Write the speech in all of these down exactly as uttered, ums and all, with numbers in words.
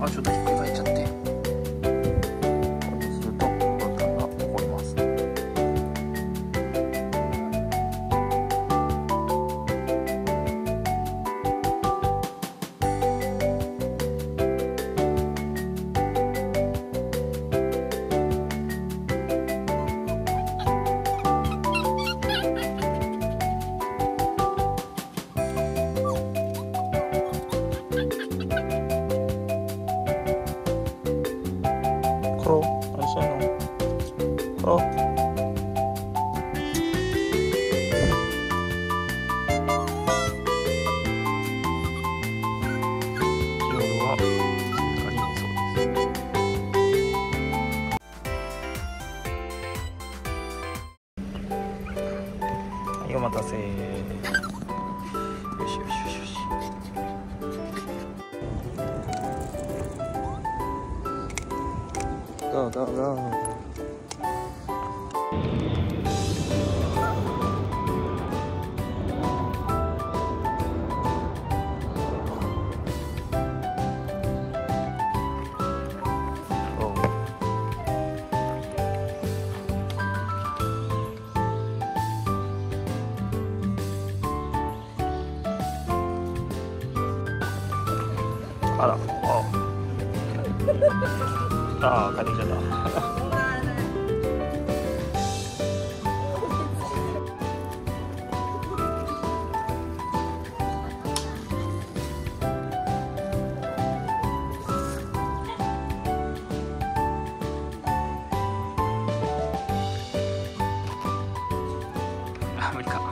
あちょっとひっくり返っちゃって、こうするとボタンが起こります。コロ、何してんの？コロ。夜は光にそうです。はい、お待たせ。よしよしよしよし。ゴーゴーゴー。あら、ああ、帰ってきちゃった。あ、無理か。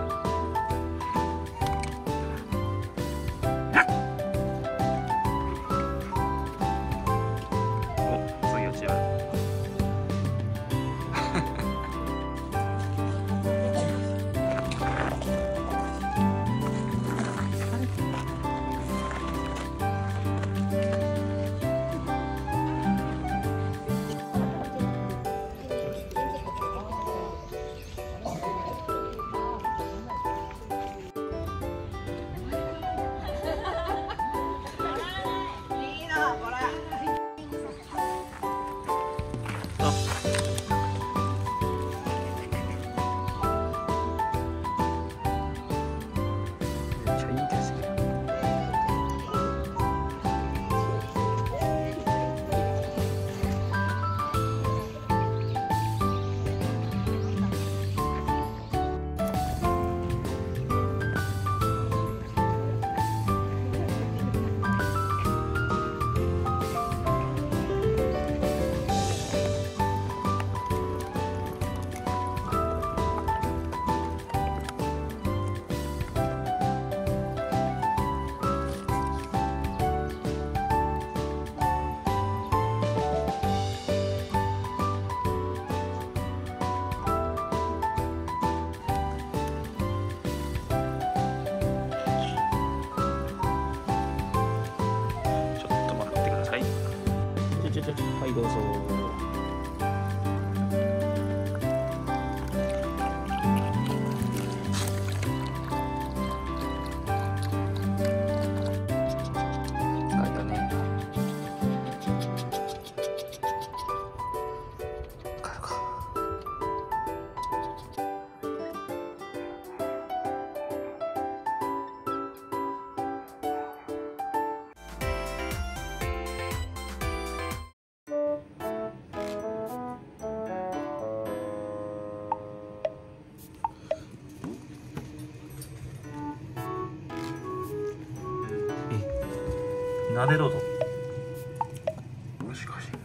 はい、どうぞ。疲れたね。帰るか。なでどうぞ。よしよし。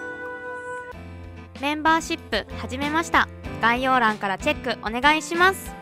メンバーシップ始めました。概要欄からチェックお願いします。